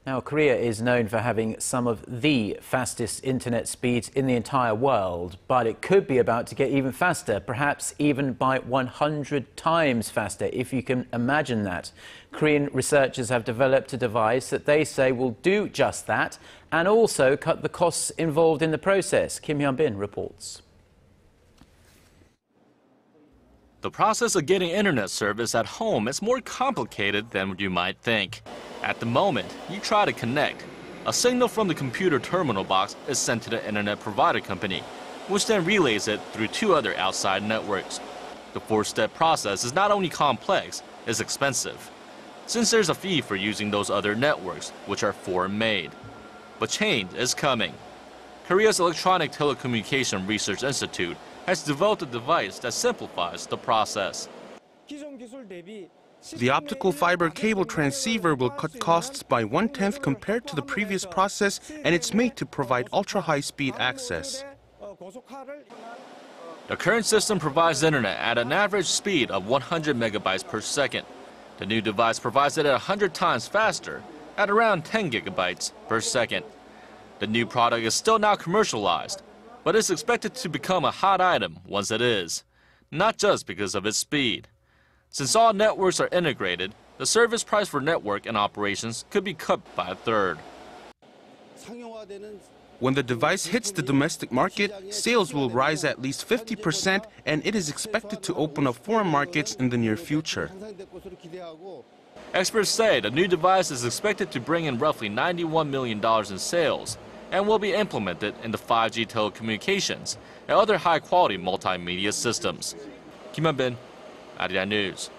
Now, Korea is known for having some of the fastest internet speeds in the entire world, but it could be about to get even faster, perhaps even by 100 times faster, if you can imagine that. Korean researchers have developed a device that they say will do just that and also cut the costs involved in the process. Hyun-bin reports. The process of getting internet service at home is more complicated than you might think. At the moment, you try to connect. A signal from the computer terminal box is sent to the internet provider company, which then relays it through two other outside networks. The four-step process is not only complex, it's expensive, since there's a fee for using those other networks, which are foreign-made. But change is coming. Korea's Electronic Telecommunication Research Institute has developed a device that simplifies the process. The optical fiber cable transceiver will cut costs by 1/10 compared to the previous process, and it's made to provide ultra-high-speed access. The current system provides internet at an average speed of 100 megabytes per second. The new device provides it at 100 times faster, at around 10 gigabytes per second. The new product is still not commercialized, but it's expected to become a hot item once it is, not just because of its speed. Since all networks are integrated, the service price for network and operations could be cut by a third. When the device hits the domestic market, sales will rise at least 50%, and it is expected to open up foreign markets in the near future. Experts say the new device is expected to bring in roughly $91 million in sales and will be implemented in the 5G telecommunications and other high-quality multimedia systems. Hyun-bin, Arirang News.